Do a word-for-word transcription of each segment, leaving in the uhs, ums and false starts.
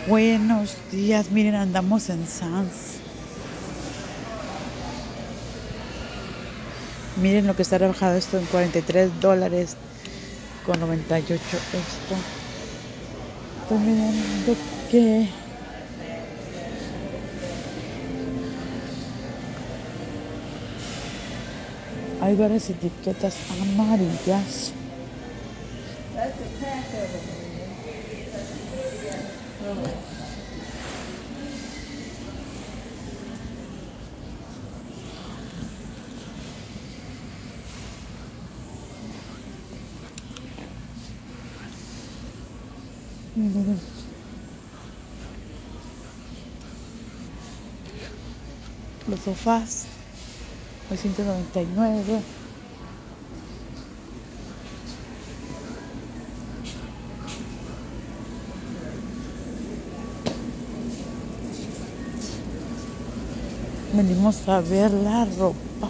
Buenos días, miren, andamos en Sam's. Miren lo que está rebajado esto en cuarenta y tres dólares con noventa y ocho esto. Estoy mirando que hay varias etiquetas amarillas. Miren. Los sofás, novecientos noventa y nueve. Venimos a ver la ropa.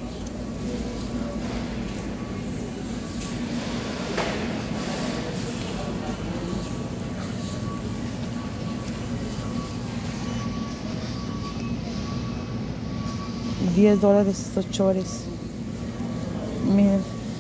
diez dólares estos chores. Miren.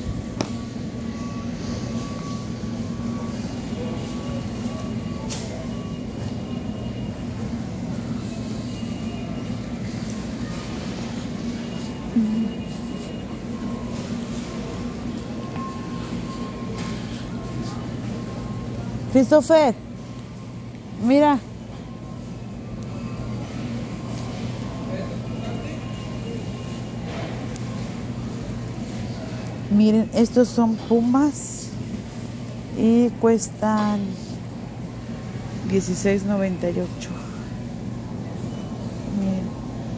Christopher, mira. Miren, estos son pumas y cuestan dieciséis noventa y ocho. Miren.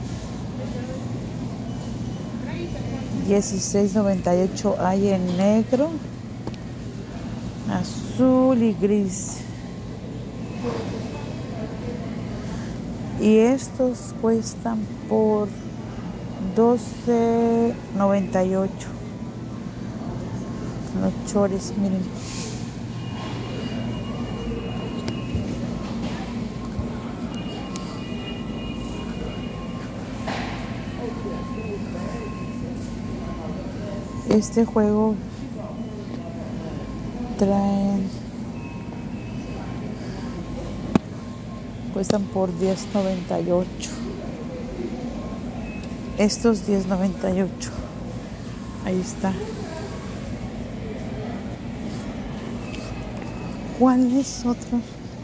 dieciséis noventa y ocho hay en negro, azul y gris. Y estos cuestan por doce noventa y ocho. Los chores, miren. Este juego traen, cuestan por diez noventa y ocho. Estos diez noventa y ocho. Ahí está. ¿Cuál es otro?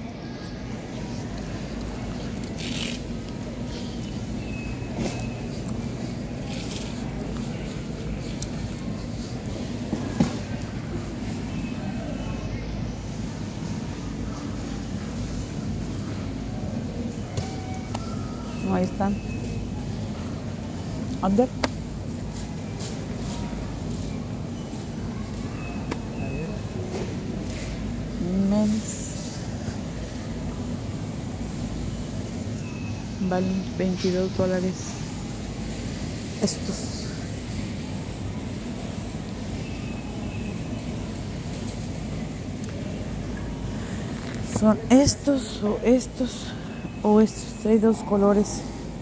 No, ahí están. ¿Dónde? Men's. Valen veintidós dólares. Estos. Son estos o estos o estos. Hay dos colores.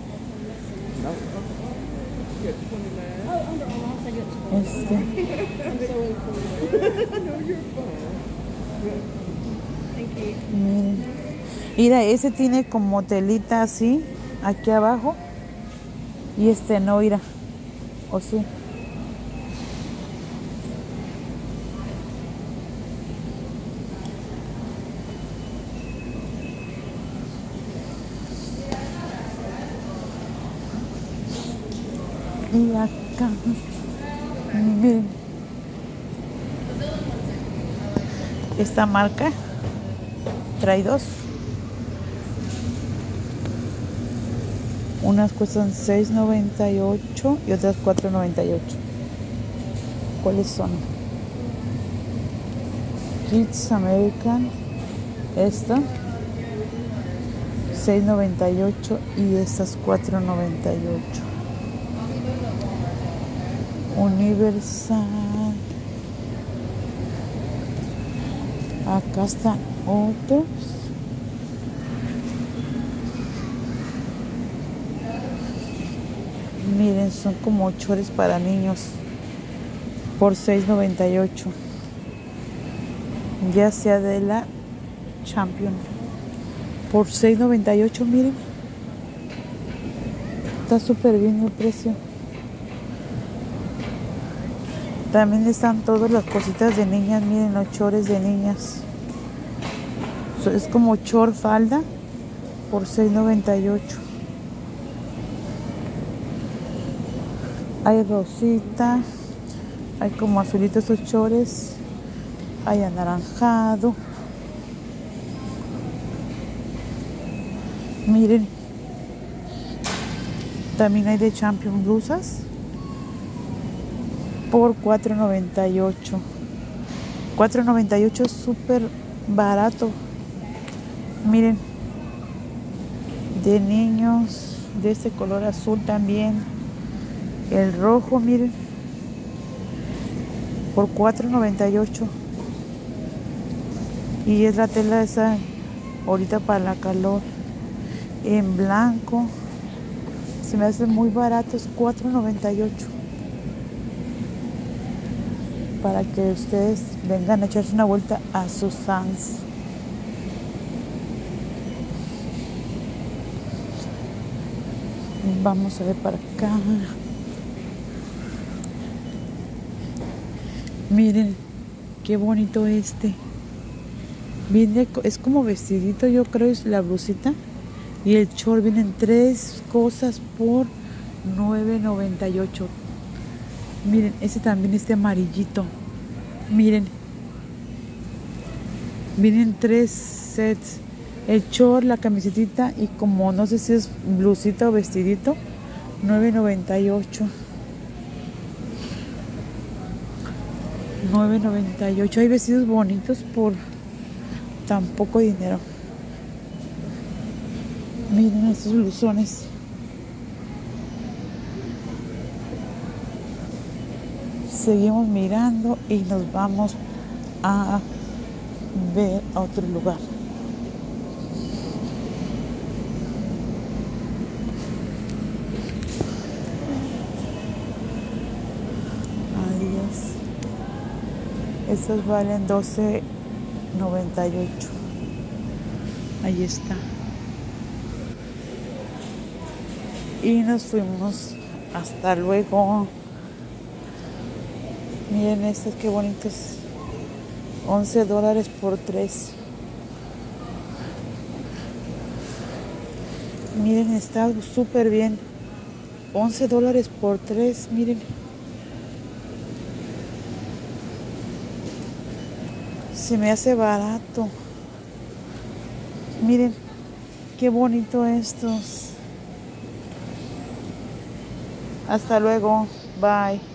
Este. Miren. Mira, ese tiene como telita así, aquí abajo. Y este no, mira. ¿O sí? Y acá. Miren. Esta marca trae dos. Unas cuestan seis noventa y ocho y otras cuatro noventa y ocho. ¿Cuáles son? Kids American. Esta seis noventa y ocho y estas cuatro noventa y ocho. Universal. Acá están otros. Miren, son como chores para niños por seis noventa y ocho. Ya sea de la Champion por seis noventa y ocho. Miren, está súper bien el precio. También están todas las cositas de niñas. Miren, los chores de niñas. Es como chor falda por seis noventa y ocho. Hay rosita, hay como azulitos esos chores, hay anaranjado. Miren, también hay de Champion blusas por cuatro noventa y ocho. cuatro noventa y ocho es súper barato. Miren, de niños, de este color azul también. El rojo, miren, por cuatro noventa y ocho. Y es la tela esa ahorita para la calor. En blanco. Se me hace muy barato, es cuatro noventa y ocho. Para que ustedes vengan a echarse una vuelta a Susans. Vamos a ver para acá. Miren, qué bonito este. Viene, es como vestidito, yo creo, es la blusita. Y el short, vienen tres cosas por nueve noventa y ocho. Miren, este también, este amarillito. Miren. Vienen tres sets. El short, la camisetita y como no sé si es blusita o vestidito. nueve noventa y ocho. nueve noventa y ocho. Hay vestidos bonitos por tan poco dinero. Miren estos blusones. Seguimos mirando y nos vamos a ver a otro lugar. Adiós. Estos valen doce noventa y ocho. Ahí está. Y nos fuimos. Hasta luego. Miren estos, qué bonitos. once dólares por tres. Miren, está súper bien. once dólares por tres, miren. Se me hace barato. Miren, qué bonito estos. Hasta luego. Bye.